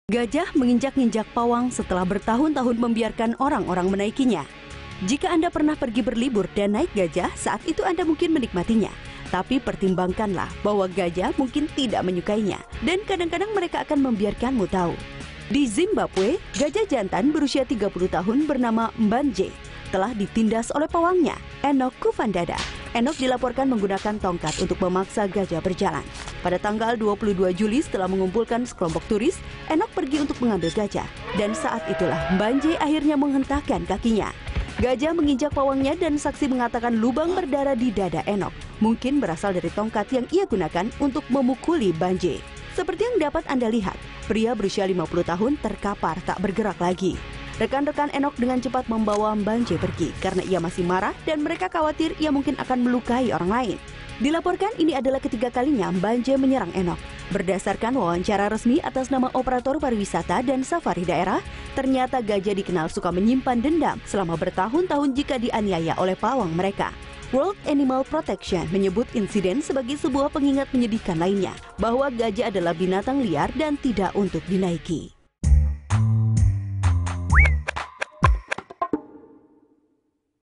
Gajah menginjak-injak pawang setelah bertahun-tahun membiarkan orang-orang menaikinya. Jika Anda pernah pergi berlibur dan naik gajah, saat itu Anda mungkin menikmatinya. Tapi pertimbangkanlah bahwa gajah mungkin tidak menyukainya, dan kadang-kadang mereka akan membiarkanmu tahu. Di Zimbabwe, gajah jantan berusia 30 tahun bernama Mbanje telah ditindas oleh pawangnya, Enoch Kufandada. Enoch dilaporkan menggunakan tongkat untuk memaksa gajah berjalan. Pada tanggal 22 Juli setelah mengumpulkan sekelompok turis, Enoch pergi untuk mengambil gajah. Dan saat itulah Mbanje akhirnya menghentakkan kakinya. Gajah menginjak pawangnya dan saksi mengatakan lubang berdarah di dada Enoch mungkin berasal dari tongkat yang ia gunakan untuk memukuli Mbanje. Seperti yang dapat Anda lihat, pria berusia 50 tahun terkapar tak bergerak lagi. Rekan-rekan Enoch dengan cepat membawa Mbanje pergi karena ia masih marah dan mereka khawatir ia mungkin akan melukai orang lain. Dilaporkan ini adalah ketiga kalinya Mbanje menyerang Enoch. Berdasarkan wawancara resmi atas nama operator pariwisata dan safari daerah, ternyata gajah dikenal suka menyimpan dendam selama bertahun-tahun jika dianiaya oleh pawang mereka. World Animal Protection menyebut insiden sebagai sebuah pengingat menyedihkan lainnya, bahwa gajah adalah binatang liar dan tidak untuk dinaiki.